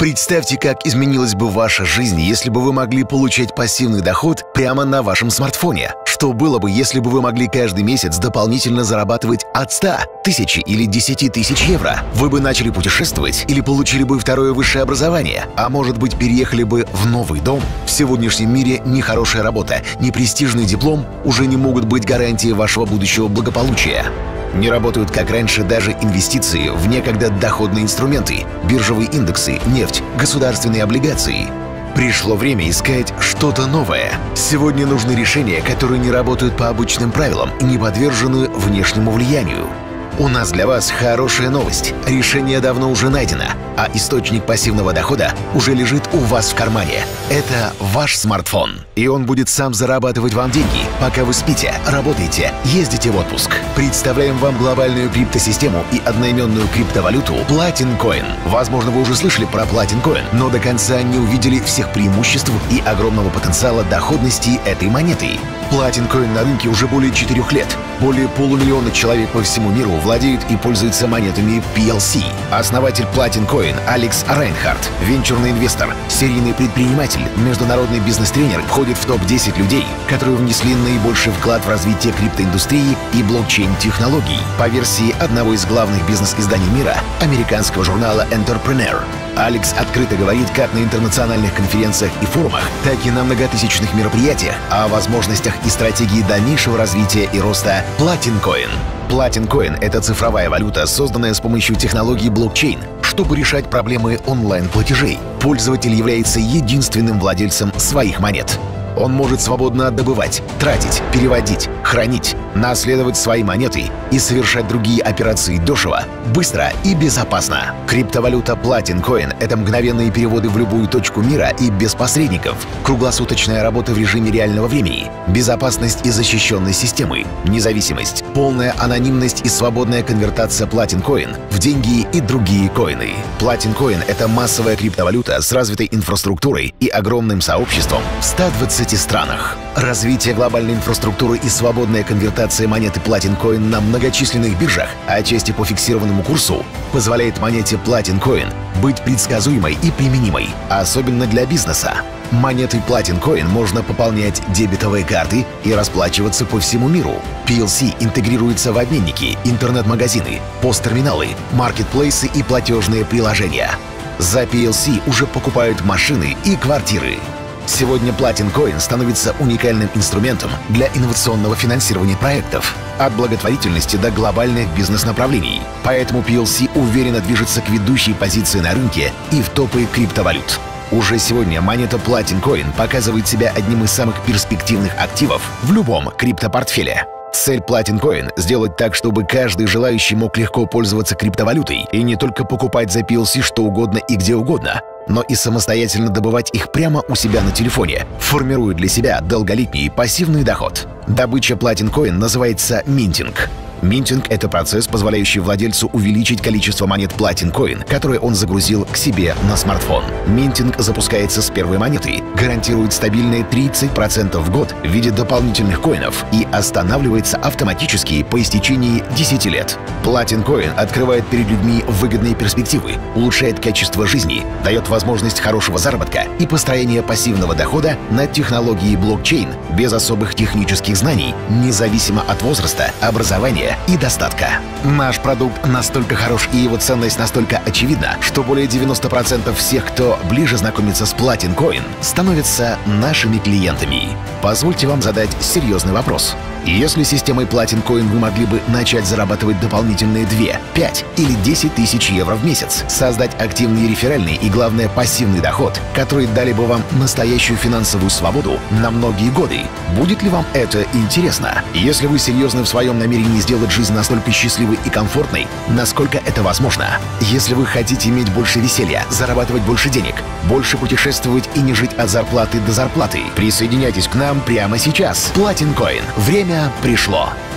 Представьте, как изменилась бы ваша жизнь, если бы вы могли получать пассивный доход прямо на вашем смартфоне. Что было бы, если бы вы могли каждый месяц дополнительно зарабатывать от 100, 1000 или 10 тысяч евро? Вы бы начали путешествовать или получили бы второе высшее образование, а может быть, переехали бы в новый дом? В сегодняшнем мире ни хорошая работа, ни престижный диплом уже не могут быть гарантией вашего будущего благополучия. Не работают, как раньше, даже инвестиции в некогда доходные инструменты, биржевые индексы, нефть, государственные облигации. Пришло время искать что-то новое. Сегодня нужны решения, которые не работают по обычным правилам и не подвержены внешнему влиянию. У нас для вас хорошая новость. Решение давно уже найдено, а источник пассивного дохода уже лежит у вас в кармане. Это ваш смартфон. И он будет сам зарабатывать вам деньги, пока вы спите, работаете, ездите в отпуск. Представляем вам глобальную криптосистему и одноименную криптовалюту Platin Coin. Возможно, вы уже слышали про Platin Coin, но до конца не увидели всех преимуществ и огромного потенциала доходности этой монеты. Platin Coin на рынке уже более 4 лет. Более полумиллиона человек по всему миру владеют и пользуются монетами PLC. Основатель Platin Coin Алекс Райнхард, венчурный инвестор, серийный предприниматель, международный бизнес-тренер, входит в топ-10 людей, которые внесли наибольший вклад в развитие криптоиндустрии и блокчейн-технологий. По версии одного из главных бизнес-изданий мира, американского журнала Entrepreneur, Алекс открыто говорит как на интернациональных конференциях и форумах, так и на многотысячных мероприятиях о возможностях и стратегии дальнейшего развития и роста Platin Coin. Platin Coin — это цифровая валюта, созданная с помощью технологии блокчейн, чтобы решать проблемы онлайн-платежей. Пользователь является единственным владельцем своих монет. Он может свободно добывать, тратить, переводить, хранить, наследовать свои монеты и совершать другие операции дешево, быстро и безопасно. Криптовалюта Platin Coin — это мгновенные переводы в любую точку мира и без посредников, круглосуточная работа в режиме реального времени, безопасность и защищенность системы, независимость, полная анонимность и свободная конвертация Platin Coin в деньги и другие коины. Platin Coin — это массовая криптовалюта с развитой инфраструктурой и огромным сообществом в 120 странах. Развитие глобальной инфраструктуры и свободная конвертация монеты Platin Coin на многочисленных биржах, отчасти по фиксированному курсу, позволяет монете Platin Coin быть предсказуемой и применимой, особенно для бизнеса. Монетой Platin Coin можно пополнять дебетовые карты и расплачиваться по всему миру. PLC интегрируется в обменники, интернет-магазины, посттерминалы, маркетплейсы и платежные приложения. За PLC уже покупают машины и квартиры. Сегодня Platin Coin становится уникальным инструментом для инновационного финансирования проектов, от благотворительности до глобальных бизнес-направлений. Поэтому PLC уверенно движется к ведущей позиции на рынке и в топы криптовалют. Уже сегодня монета Platin Coin показывает себя одним из самых перспективных активов в любом криптопортфеле. Цель Platin Coin — сделать так, чтобы каждый желающий мог легко пользоваться криптовалютой и не только покупать за PLC что угодно и где угодно, но и самостоятельно добывать их прямо у себя на телефоне, формируя для себя долголетний пассивный доход. Добыча Platin Coin называется минтинг. Минтинг — это процесс, позволяющий владельцу увеличить количество монет Platin Coin, которые он загрузил к себе на смартфон. Минтинг запускается с первой монеты, гарантирует стабильные 30% в год в виде дополнительных коинов и останавливается автоматически по истечении 10 лет. Platin Coin открывает перед людьми выгодные перспективы, улучшает качество жизни, дает возможность хорошего заработка и построения пассивного дохода на технологии блокчейн без особых технических знаний, независимо от возраста, образования и достатка. Наш продукт настолько хорош и его ценность настолько очевидна, что более 90% всех, кто ближе знакомится с Platin Coin, становятся нашими клиентами. Позвольте вам задать серьезный вопрос. Если системой Platin Coin вы могли бы начать зарабатывать дополнительные 2, 5 или 10 тысяч евро в месяц, создать активный реферальный и, главное, пассивный доход, которые дали бы вам настоящую финансовую свободу на многие годы, будет ли вам это интересно? Если вы серьезны в своем намерении сделать жизнь настолько счастливой и комфортной, насколько это возможно? Если вы хотите иметь больше веселья, зарабатывать больше денег, больше путешествовать и не жить от зарплаты до зарплаты, присоединяйтесь к нам прямо сейчас. Platin Coin. Время пришло.